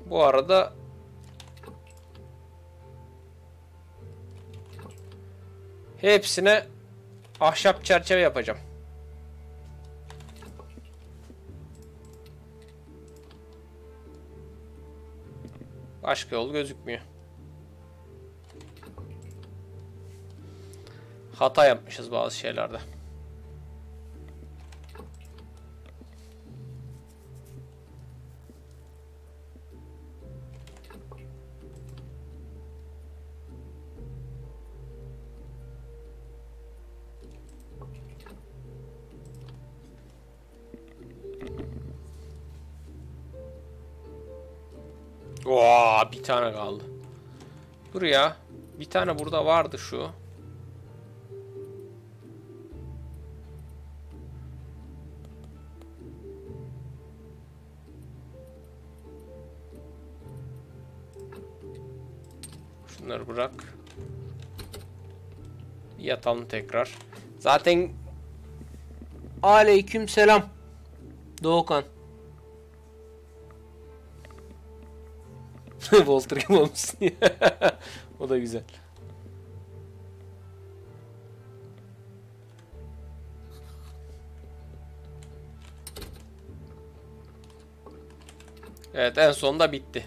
Bu arada hepsine ahşap çerçeve yapacağım. Başka yol gözükmüyor. Hata yapmışız bazı şeylerde. Oo, bir tane kaldı. Dur ya. Bir tane burada vardı şu. Şunları bırak. Bir yatalım tekrar. Zaten aleyküm selam Doğukan. Walter gibi olmuşsun ya. O da güzel. Evet, en sonunda bitti.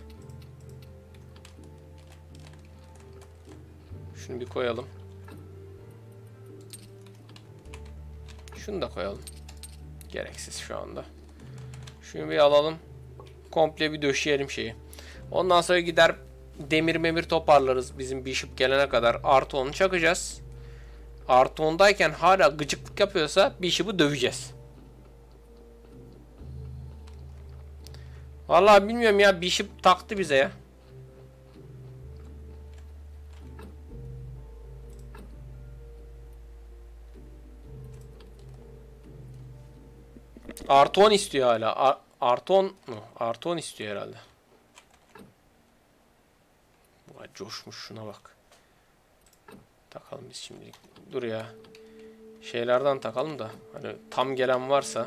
Şunu bir koyalım. Şunu da koyalım. Gereksiz şu anda. Şunu bir alalım. Komple bir döşeyelim şeyi. Ondan sonra gider demir memir toparlarız bizim bishop gelene kadar. Artı 10'u çakacağız. Artı 10'dayken hala gıcıklık yapıyorsa bishop'u döveceğiz. Vallahi bilmiyorum ya, bishop taktı bize ya. Artı 10 istiyor hala. Artı 10 mu? Artı 10 istiyor herhalde. Vay, coşmuş, şuna bak. Takalım biz şimdilik. Dur ya. Şeylerden takalım da. Hani tam gelen varsa.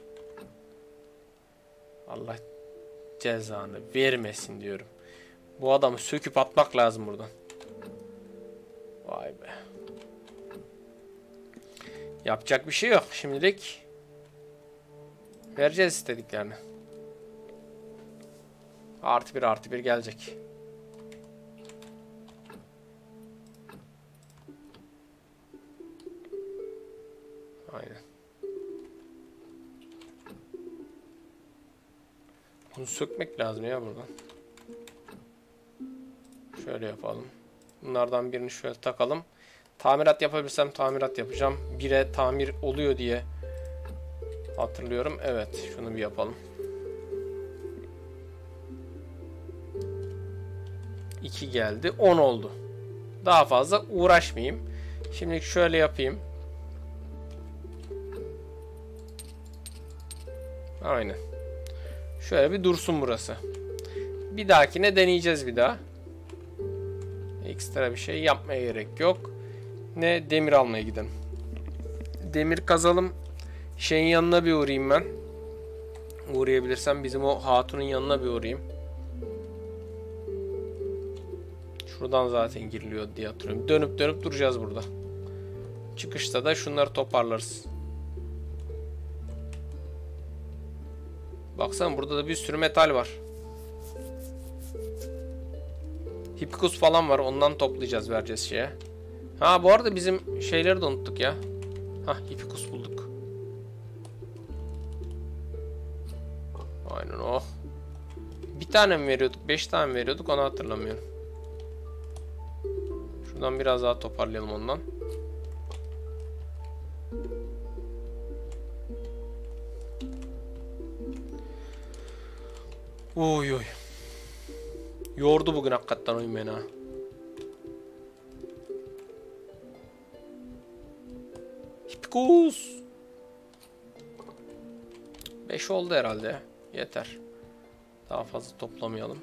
Allah cezanı vermesin diyorum. Bu adamı söküp atmak lazım buradan. Vay be. Yapacak bir şey yok. Şimdilik vereceğiz istediklerini. Artı bir artı bir gelecek. Aynen. Bunu sökmek lazım ya buradan. Şöyle yapalım. Bunlardan birini şöyle takalım. Tamirat yapabilirsem tamirat yapacağım. 1'e tamir oluyor diye hatırlıyorum. Evet, şunu bir yapalım. 2 geldi. 10 oldu. Daha fazla uğraşmayayım. Şimdi şöyle yapayım. Aynen. Şöyle bir dursun burası. Bir dahakine deneyeceğiz bir daha. Ekstra bir şey yapmaya gerek yok. Ne demir almaya gidelim. Demir kazalım. Şeyin yanına bir uğrayayım ben. Uğrayabilirsem bizim o hatunun yanına bir uğrayayım. Şuradan zaten giriliyor diye hatırlıyorum. Dönüp dönüp duracağız burada. Çıkışta da şunları toparlarız. Baksana, burada da bir sürü metal var. Hippikus falan var. Ondan toplayacağız, vereceğiz şeye. Ha, bu arada bizim şeyleri de unuttuk ya. Ha, hippikus bulduk. Aynen, oh. Bir tane mi veriyorduk? 5 tane mi veriyorduk? Onu hatırlamıyorum. Şuradan biraz daha toparlayalım ondan. Oy oy. Yordu bugün hakikaten oyun beni ha. Hippikus. 5 oldu herhalde. Yeter. Daha fazla toplamayalım.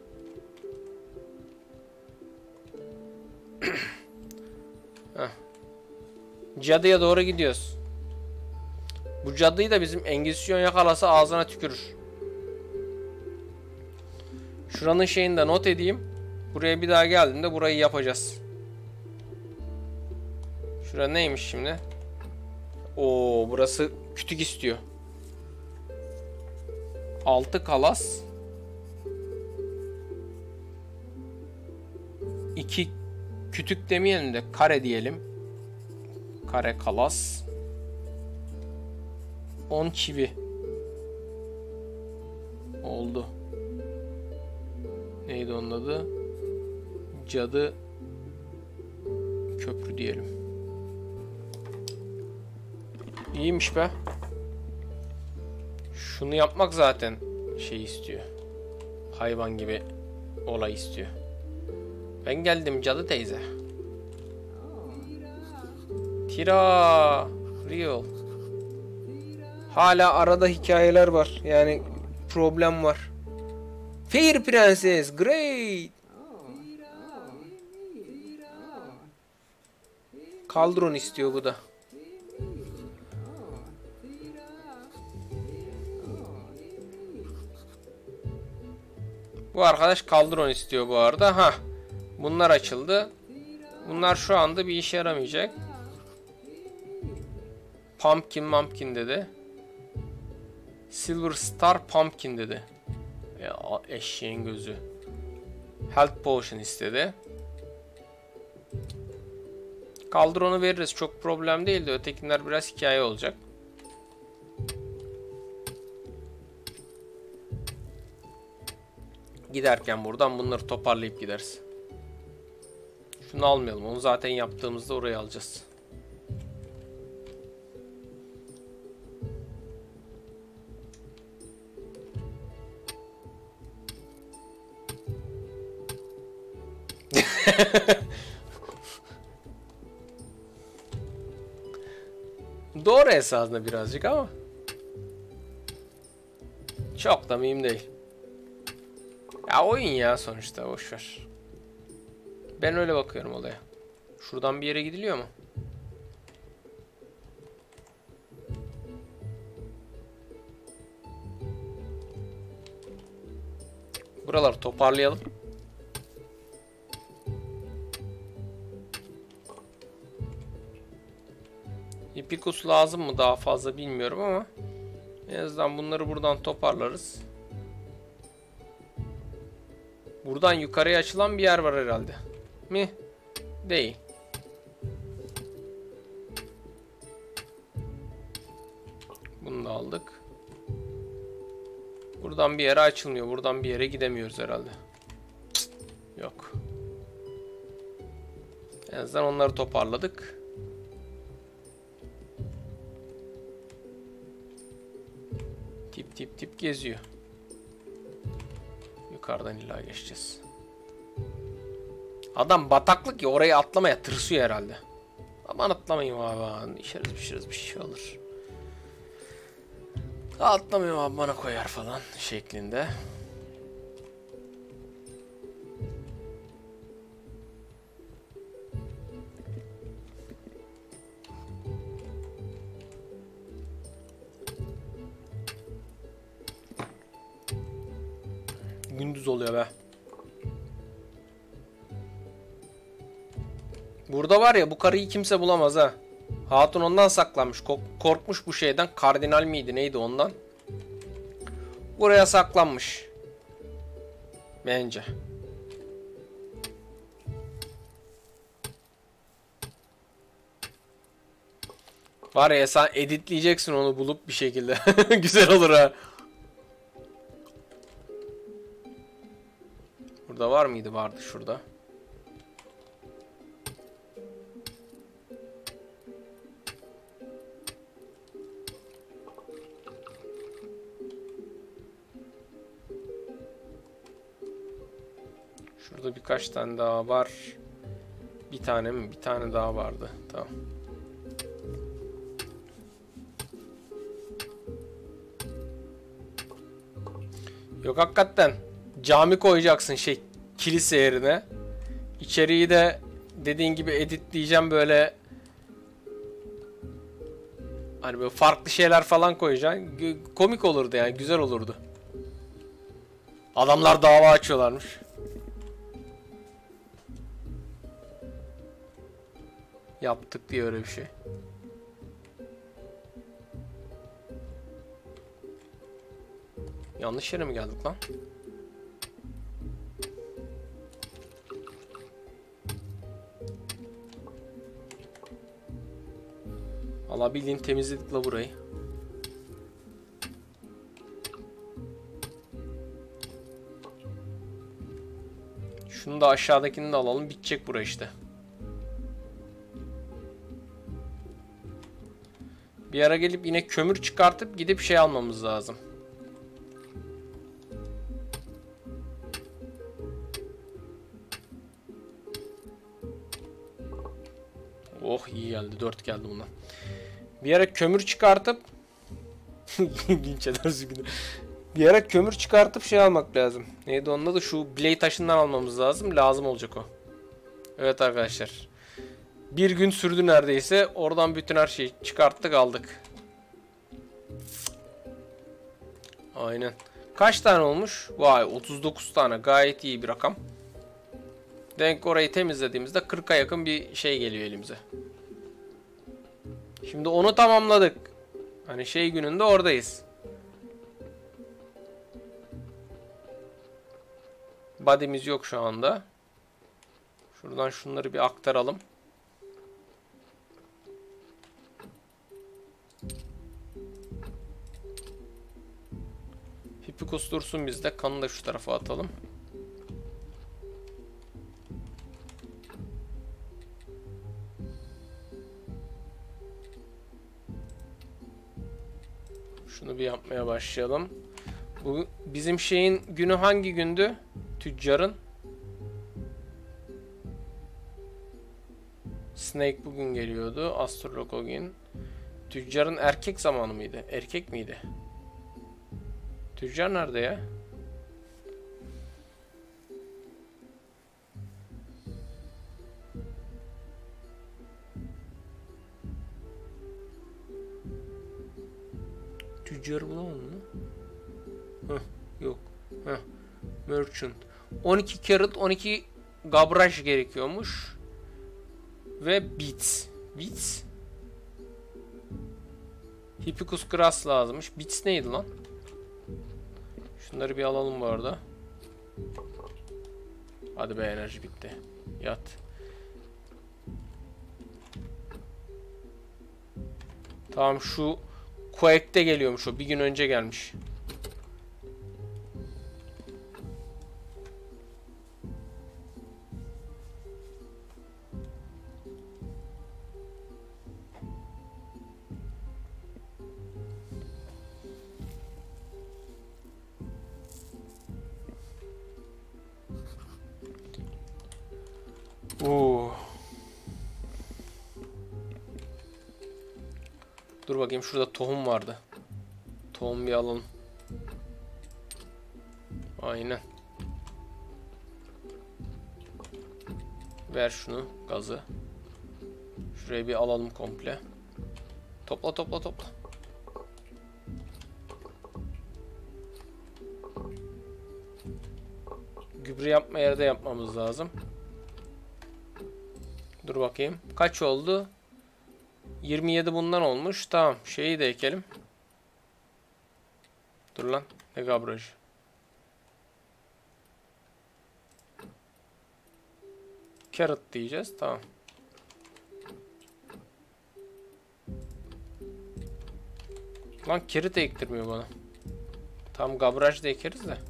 Heh. Cadıya doğru gidiyoruz. Bu cadıyı da bizim Engizisyon yakalasa ağzına tükürür. Şuranın şeyini de not edeyim. Buraya bir daha geldiğimde burayı yapacağız. Şura neymiş şimdi? Oo, burası kütük istiyor. 6 kalas. 2 kütük demeyelim de kare diyelim. Kare kalas. 10 çivi. Oldu. Neydi onun adı? Cadı köprü diyelim. İyiymiş be. Şunu yapmak zaten şey istiyor. Hayvan gibi olay istiyor. Ben geldim cadı teyze. Tira. Real. Hala arada hikayeler var. Yani problem var. Fair Princess. Great. Kaldron istiyor bu da. Bu arkadaş kaldron istiyor bu arada. Ha. Bunlar açıldı. Bunlar şu anda bir işe yaramayacak. Pumpkin dedi. Silver Star Pumpkin dedi. Ya, eşeğin gözü. Health Potion istedi. Kaldron'u veririz. Çok problem değildi. Ötekiler biraz hikaye olacak. Giderken buradan bunları toparlayıp gideriz. Şunu almayalım. Onu zaten yaptığımızda oraya alacağız. Doğru esasında birazcık ama çok da mühim değil. Ya oyun ya sonuçta, boşver. Ben öyle bakıyorum olaya. Şuradan bir yere gidiliyor mu? Buraları toparlayalım. Hipikus lazım mı daha fazla bilmiyorum ama en azından bunları buradan toparlarız. Buradan yukarıya açılan bir yer var herhalde. Mi? Değil. Bunu da aldık. Buradan bir yere açılmıyor. Buradan bir yere gidemiyoruz herhalde. Cık, yok. En azından onları toparladık. Tip geziyor. Yukarıdan illa geçeceğiz. Adam bataklık ya, oraya atlamaya tırsıyor herhalde. Aman atlamayayım abi. İşeriz bir şey olur. Atlamıyorum abi, bana koyar falan şeklinde. Gündüz oluyor be. Burada var ya, bu karıyı kimse bulamaz ha. Hatun ondan saklanmış. Korkmuş bu şeyden. Kardinal miydi neydi ondan. Buraya saklanmış. Bence. Var ya, sen editleyeceksin onu bulup bir şekilde. Güzel olur ha. Burada var mıydı? Vardı şurada. Şurada birkaç tane daha var. Bir tane mi? Bir tane daha vardı. Tamam. Yok hakikaten. Cami koyacaksın kilise yerine. İçeriği de dediğin gibi editleyeceğim böyle. Hani böyle farklı şeyler falan koyacaksın. Komik olurdu yani, güzel olurdu. Adamlar dava açıyorlarmış. Yaptık diye öyle bir şey. Yanlış yere mi geldik lan? Allah bildiğin temizledik la burayı. Şunu da aşağıdakini de alalım. Bitecek bura işte. Bir ara gelip yine kömür çıkartıp gidip şey almamız lazım. Oh iyi geldi. 4 geldi bundan. Bir ara kömür çıkartıp linç edersin günü. Bir ara kömür çıkartıp şey almak lazım. Neydi onun adı? Şu blade taşından almamız lazım. Lazım olacak o. Evet arkadaşlar. Bir gün sürdü neredeyse. Oradan bütün her şeyi çıkarttık aldık. Aynen. Kaç tane olmuş? Vay 39 tane. Gayet iyi bir rakam. Denk orayı temizlediğimizde 40'a yakın bir şey geliyor elimize. Şimdi onu tamamladık. Hani şey gününde oradayız. Body'miz yok şu anda. Şuradan şunları bir aktaralım. Hippikus dursun bizde. Kanı da şu tarafa atalım. Şunu bir yapmaya başlayalım. Bu bizim şeyin günü hangi gündü? Tüccarın. Snake bugün geliyordu. Astrolog o gün. Tüccarın erkek zamanı mıydı? Erkek miydi? Tüccar nerede ya? Tüccarı bulamadım mı? Heh, yok. Heh. Merchant. 12 carat 12 gabraj gerekiyormuş. Ve bits. Bits. Hippikus grass lazımmış. Bits neydi lan? Şunları bir alalım bu arada. Hadi be enerji bitti. Yat. Tamam şu Quake'de geliyormuş o. Bir gün önce gelmiş. Oo. Dur bakayım şurada tohum vardı. Tohum bir alalım. Aynen. Ver şunu gazı. Şurayı bir alalım komple. Topla topla topla. Gübre yapma yerde yapmamız lazım. Dur bakayım. Kaç oldu? 27 bundan olmuş. Tamam. Şeyi de ekelim. Dur lan. Ne gabraj. Carrot diyeceğiz. Tamam. Lan carrot ektirmiyor bana. Tam gabraj da ekeriz de.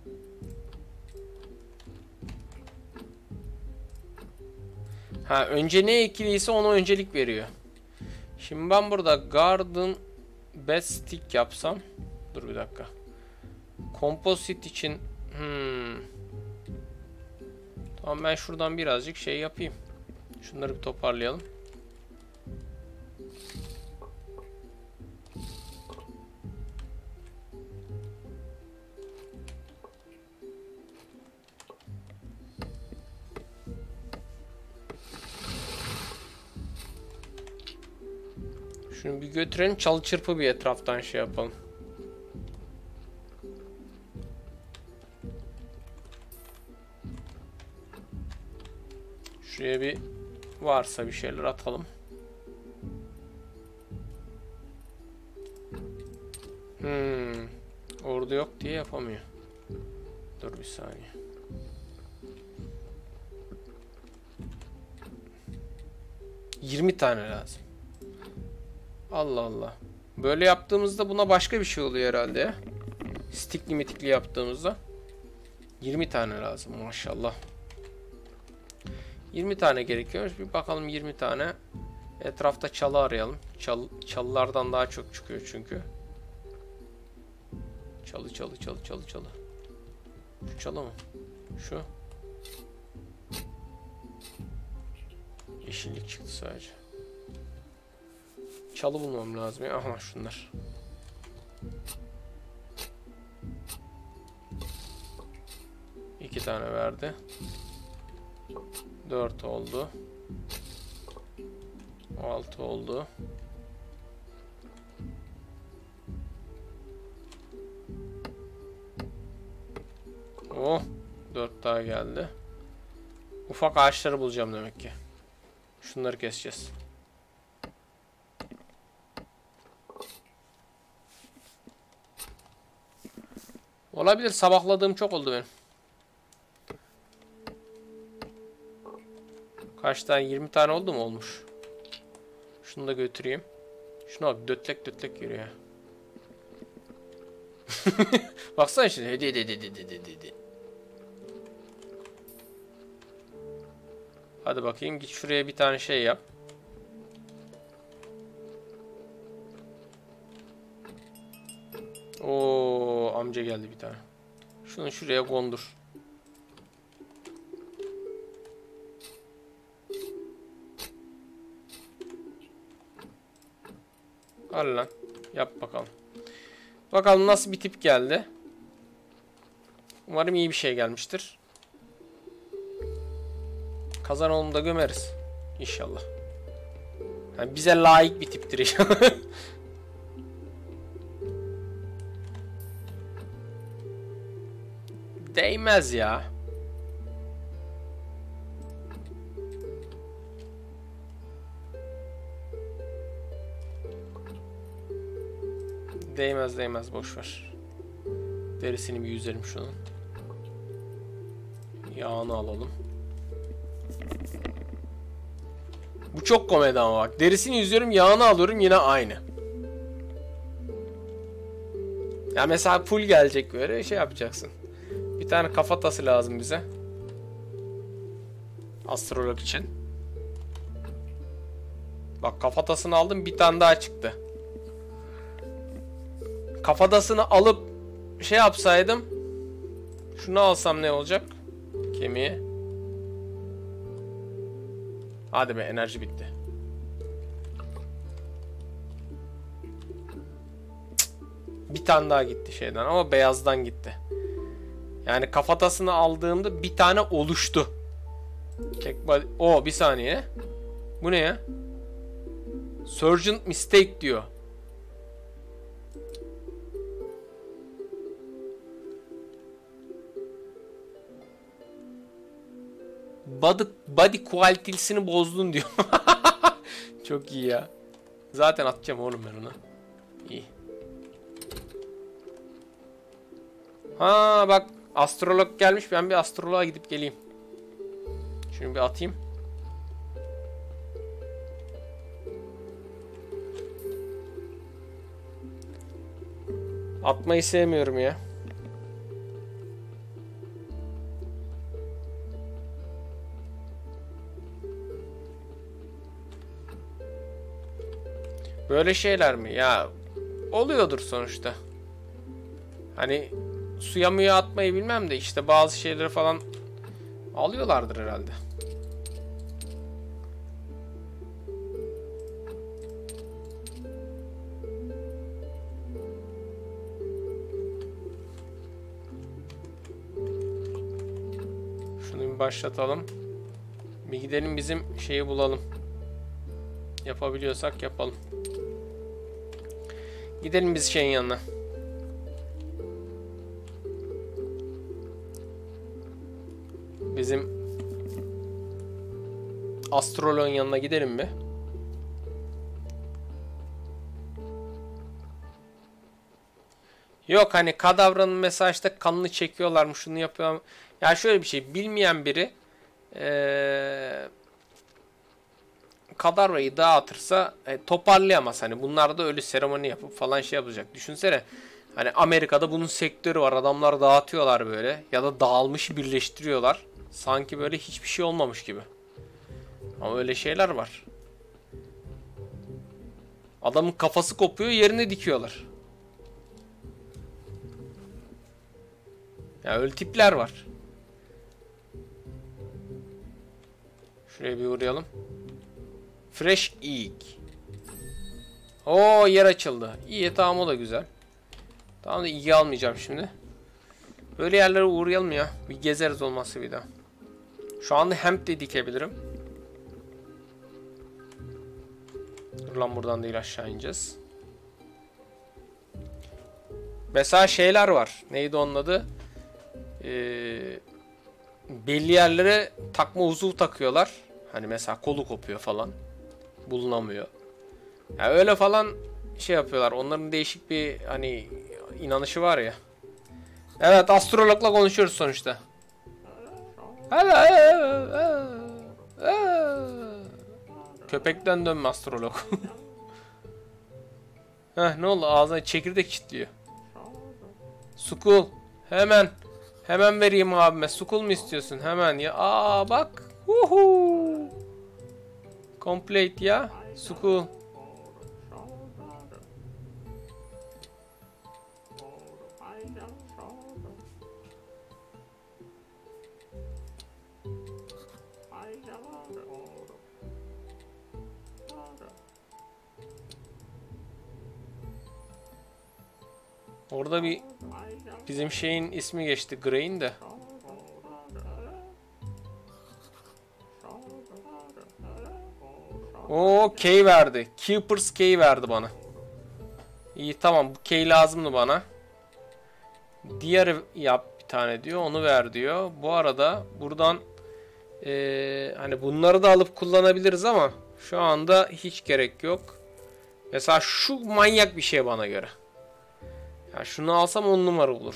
Ha önce ne ekiliyse ona öncelik veriyor. Şimdi ben burada garden bed stick yapsam. Dur bir dakika. Composite için tamam ben şuradan birazcık şey yapayım. Şunları bir toparlayalım. Şunu bir götürelim, çalı çırpı bir etraftan şey yapalım. Şuraya bir varsa bir şeyler atalım. Orada yok diye yapamıyor. Dur bir saniye. ...20 tane lazım. Allah Allah. Böyle yaptığımızda buna başka bir şey oluyor herhalde ya. Stikli mitikli yaptığımızda. 20 tane lazım maşallah. 20 tane gerekiyormuş. Bir bakalım 20 tane. Etrafta çalı arayalım. Çalılardan daha çok çıkıyor çünkü. Çalı. Şu çalı mı? Şu. Yeşillik çıktı sadece. Çalı bulmam lazım ya. Aha şunlar. İki tane verdi. 4 oldu. 6 oldu. Oh, 4 daha geldi. Ufak ağaçları bulacağım demek ki. Şunları keseceğiz. Olabilir, sabahladığım çok oldu benim. Kaç tane? 20 tane oldu mu? Olmuş. Şunu da götüreyim. Şuna bak, dötlek yürüyor. Baksana şimdi. Hedi. Hadi bakayım, git şuraya bir tane şey yap. Oo, amca geldi bir tane. Şunu şuraya kondur. Al lan. Yap bakalım. Bakalım nasıl bir tip geldi. Umarım iyi bir şey gelmiştir. Kazanalım da gömeriz. İnşallah. Yani bize layık bir tiptir inşallah. Değmez ya. Değmez boş ver. Derisini bir yüzelim şunun. Yağını alalım. Bu çok komedi ama bak. Derisini yüzüyorum, yağını alıyorum, yine aynı. Ya mesela full gelecek, böyle şey yapacaksın. Bir tane kafatası lazım bize. Astrolog için. Bak, kafatasını aldım, bir tane daha çıktı. Kafatasını alıp şey yapsaydım. Şunu alsam ne olacak? Kemiği. Hadi be, enerji bitti. Bir tane daha gitti şeyden ama beyazdan gitti. Yani kafatasını aldığımda bir tane oluştu. O bir saniye. Bu ne ya? Surgeon mistake diyor. Body quality'sini bozdun diyor. Çok iyi ya. Zaten atacağım oğlum ben ona. İyi. Ha bak, astrolog gelmiş. Ben bir astroloğa gidip geleyim. Şunu bir atayım. Atmayı sevmiyorum ya. Böyle şeyler mi? Ya oluyordur sonuçta. Hani suya muya atmayı bilmem de işte bazı şeyleri falan alıyorlardır herhalde. Şunu bir başlatalım. Bir gidelim bizim şeyi bulalım. Yapabiliyorsak yapalım. Gidelim biz şeyin yanına. Bizim astroloğun yanına gidelim mi? Yok hani kadavranın mesela işte kanını çekiyorlarmış, şunu yapıyor. Ya şöyle bir şey, bilmeyen biri kadavrayı dağıtırsa toparlayamaz. Hani bunlar da ölü seremoni yapıp falan şey yapacak. Düşünsene. Hani Amerika'da bunun sektörü var. Adamlar dağıtıyorlar böyle. Ya da dağılmış birleştiriyorlar. Sanki böyle hiçbir şey olmamış gibi. Ama öyle şeyler var. Adamın kafası kopuyor, yerine dikiyorlar. Ya öyle tipler var. Şuraya bir uğrayalım. Fresh Egg. Oo, yer açıldı. İyi, tamam, o da güzel. Tamam da iyi almayacağım şimdi. Böyle yerlere uğrayalım ya. Bir gezeriz olmazsa bir daha. Şu anda hemp de dikebilirim. Dur lan, buradan değil, aşağı ineceğiz. Mesela şeyler var. Neydi onun adı? Belli yerlere takma uzuv takıyorlar. Hani mesela kolu kopuyor falan. Bulunamıyor. Yani öyle falan şey yapıyorlar. Onların değişik bir hani inanışı var ya. Evet, astrologla konuşuyoruz sonuçta. Köpekten dönme astrolog. Heh, ne oldu? Ağzına çekirdek çitliyor. Sukul. Hemen. Hemen vereyim abime. Sukul mu istiyorsun? Hemen ya. Aa bak. Uhu. Complete ya. Sukul. Orada bir bizim şeyin ismi geçti. Gray'in de. O key verdi. Keepers key verdi bana. İyi, tamam, bu key lazımdı bana. Diğer yap bir tane diyor. Onu ver diyor. Bu arada buradan hani bunları da alıp kullanabiliriz ama şu anda hiç gerek yok. Mesela şu manyak bir şey bana göre. Ya şunu alsam 10 numara olur.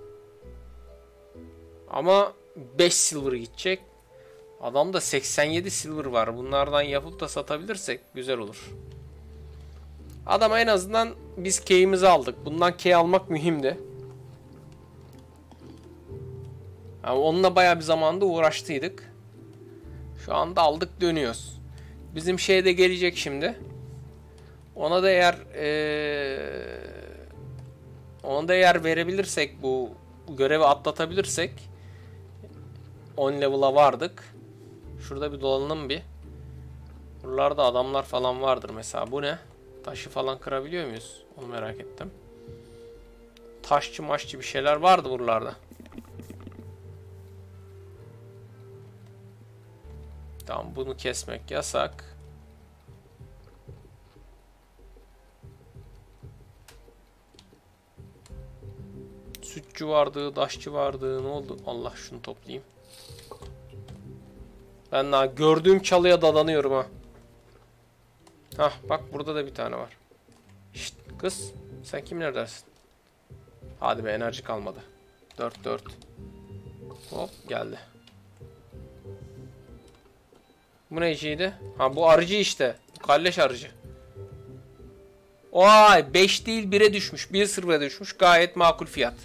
Ama 5 silver gidecek. Adamda 87 silver var. Bunlardan yapıp da satabilirsek güzel olur. Adama en azından biz key'imizi aldık. Bundan key almak mühimdi. Yani onunla bayağı bir zamanda uğraştıydık. Şu anda aldık, dönüyoruz. Bizim şey de gelecek şimdi. Ona da eğer verebilirsek, bu görevi atlatabilirsek 10 level'a vardık. Şurada bir dolanalım bir. Buralarda adamlar falan vardır mesela. Bu ne? Taşı falan kırabiliyor muyuz? Onu merak ettim. Taşçı maşçı bir şeyler vardı buralarda. Tamam, bunu kesmek yasak. Sütçü vardı, daşçı vardı. Ne oldu? Allah, şunu toplayayım. Ben daha gördüğüm çalıya dadanıyorum ha. Hah, bak burada da bir tane var. Şşt kız, sen kim neredesin? Hadi be, enerji kalmadı. 4. Hop, geldi. Bu neciydi? Ha, bu arıcı işte. Bu kalleş arıcı. Vay, 5 değil 1'e düşmüş. 1 silver'a düşmüş. Gayet makul fiyat.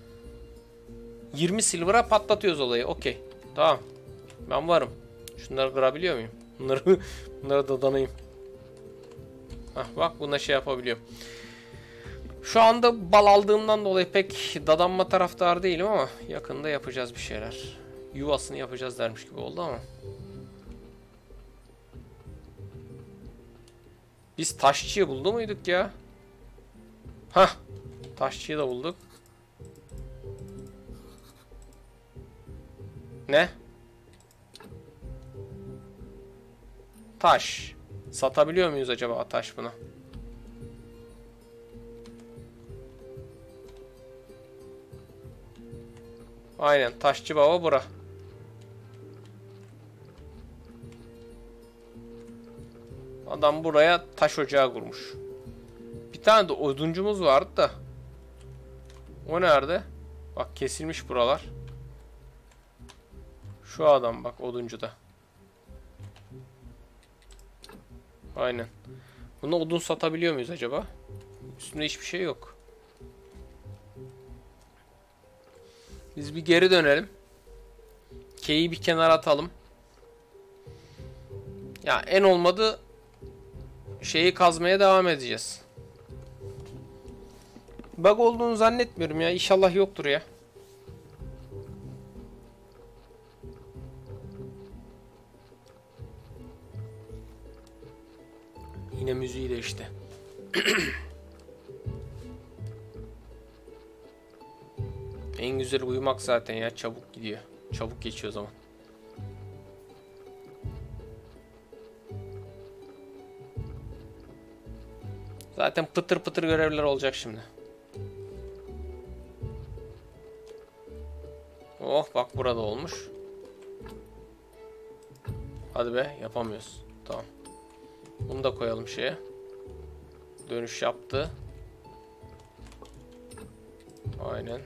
20 silver'a patlatıyoruz olayı. Okey. Tamam. Ben varım. Şunları kırabiliyor muyum? Bunları dadanayım. Hah, bak buna şey yapabiliyorum. Şu anda bal aldığımdan dolayı pek dadanma taraftarı değilim ama yakında yapacağız bir şeyler. Yuvasını yapacağız dermiş gibi oldu ama. Biz taşçıyı buldu muyduk ya? Hah. Taşçıyı da bulduk. Ne? Taş. Satabiliyor muyuz acaba taş buna? Aynen, taşçı baba bura. Adam buraya taş ocağı kurmuş. Bir tane de oduncumuz vardı da. O nerede? Bak kesilmiş buralar. Şu adam bak oduncuda. Aynen. Buna odun satabiliyor muyuz acaba? Üstünde hiçbir şey yok. Biz bir geri dönelim. K'yi bir kenara atalım. Ya en olmadı şeyi kazmaya devam edeceğiz. Bug olduğunu zannetmiyorum ya. İnşallah yoktur ya. Yine müziği de işte. En güzel uyumak zaten ya. Çabuk gidiyor. Çabuk geçiyor zaman. Zaten pıtır pıtır görevler olacak şimdi. Oh bak burada olmuş. Hadi be yapamıyoruz. Tamam. Bunu da koyalım şeye. Dönüş yaptı. Aynen.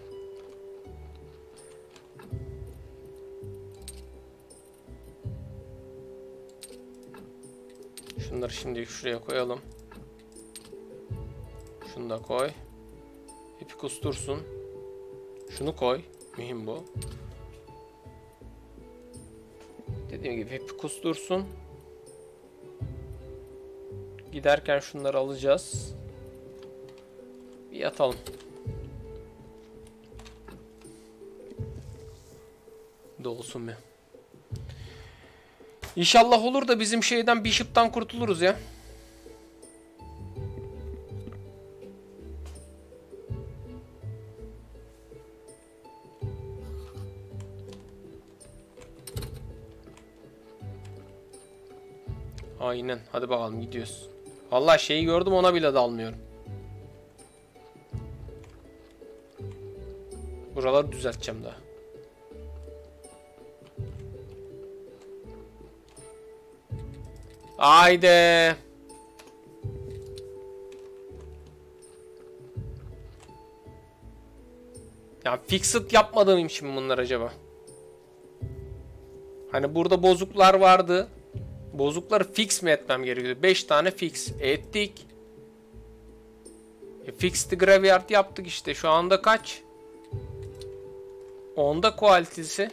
Şunları şimdi şuraya koyalım. Şunu da koy. İpi kustursun. Şunu koy. Mühim bu. Dediğim gibi ipi kustursun. Giderken şunları alacağız. Bir yatalım. Dolsun bir. İnşallah olur da bizim şeyden Bishop'tan kurtuluruz ya. Aynen. Hadi bakalım gidiyoruz. Vallahi şeyi gördüm ona bile dalmıyorum. Buraları düzelteceğim daha. Haydi. Ya fixed yapmadığım için bunlar acaba? Hani burada bozuklar vardı. Bozukları fix mi etmem gerekiyordu? 5 tane fix ettik. Fixed graveyard yaptık işte. Şu anda kaç? 10'da quality'si.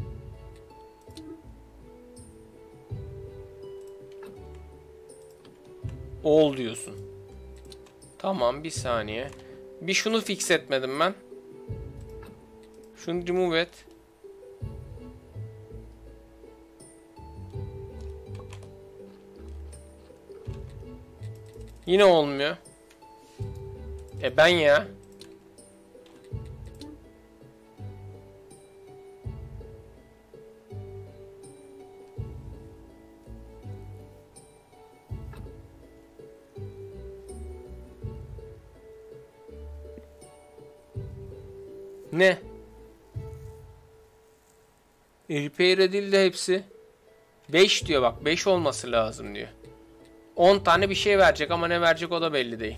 All diyorsun. Tamam bir saniye. Bir şunu fix etmedim ben. Şunu remove et. Yine olmuyor. Ben ya. Ne? Repair edildi hepsi. 5 diyor bak. 5 olması lazım diyor. 10 tane bir şey verecek ama ne verecek o da belli değil.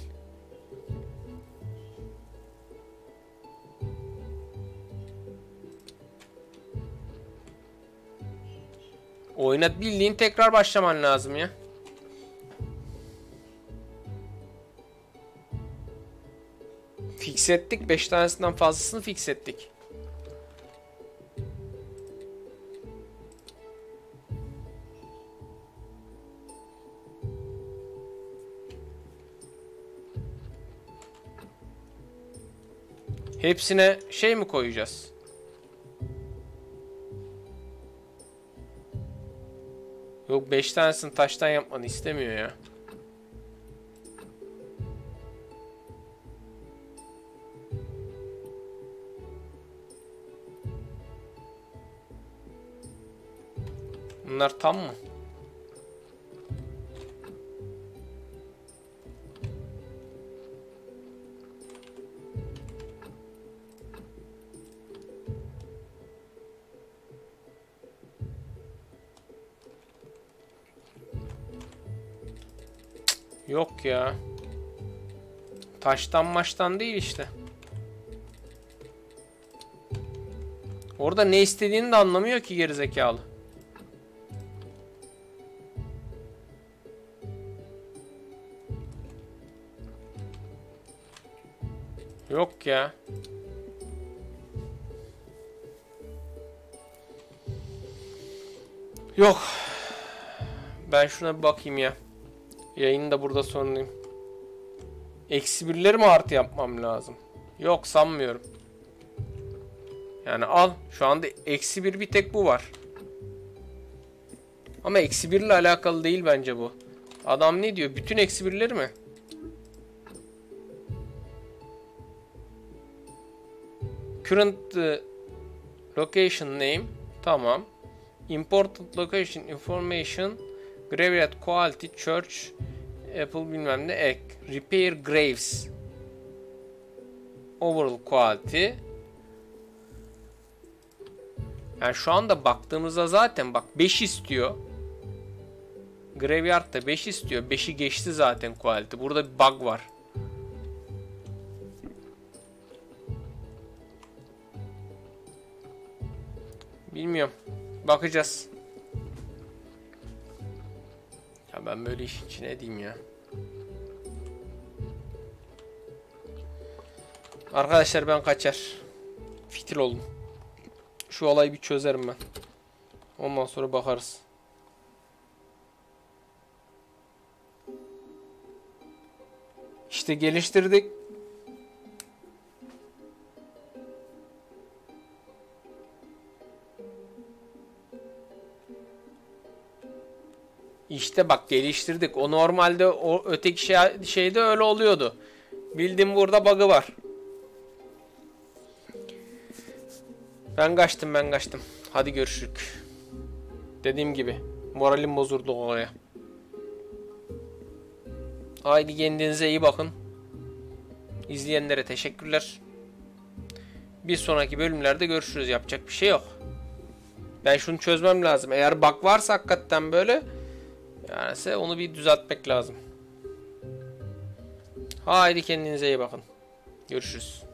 Oyuna bildiğin tekrar başlaman lazım ya. Fix ettik. 5 tanesinden fazlasını fix ettik. Hepsine şey mi koyacağız? Yok 5 tanesini taştan yapmanı istemiyor ya. Bunlar tam mı? Yok ya. Taştan maçtan değil işte. Orada ne istediğini de anlamıyor ki gerizekalı. Yok ya. Yok. Ben şuna bir bakayım ya. Yayını da burada sonlayayım. Eksi birleri mi artı yapmam lazım? Yok, sanmıyorum. Yani al. Şu anda eksi bir tek bu var. Ama eksi birle alakalı değil bence bu. Adam ne diyor? Bütün eksi birleri mi? Current location name. Tamam. Important location information. Graveyard quality church. Apple bilmem ne ek. Repair graves. Overall quality. Yani şu anda baktığımızda zaten bak 5 istiyor. Graveyard da 5 istiyor. 5'i geçti zaten quality. Burada bir bug var. Bilmiyorum. Bakacağız. Ya ben böyle iş için ne diyeyim ya. Arkadaşlar ben kaçar. Fitil oldum. Şu olayı bir çözerim ben. Ondan sonra bakarız. İşte geliştirdik. İşte bak geliştirdik. O normalde o öteki şeyde öyle oluyordu. Bildiğim burada bug'ı var. Ben kaçtım. Hadi görüşürük. Dediğim gibi moralim bozuldu oraya. Haydi kendinize iyi bakın. İzleyenlere teşekkürler. Bir sonraki bölümlerde görüşürüz. Yapacak bir şey yok. Ben şunu çözmem lazım. Eğer bug varsa hakikaten böyle, yani onu bir düzeltmek lazım. Haydi kendinize iyi bakın. Görüşürüz.